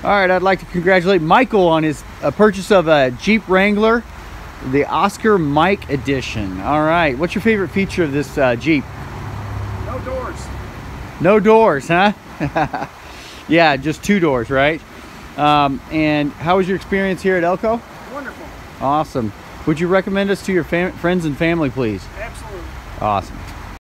All right, I'd like to congratulate Michael on his purchase of a Jeep Wrangler, the Oscar Mike edition. All right, what's your favorite feature of this Jeep? No doors. No doors, huh? Yeah, just 2 doors, right? And how was your experience here at Elco? Wonderful. Awesome. Would you recommend us to your friends and family, please? Absolutely. Awesome.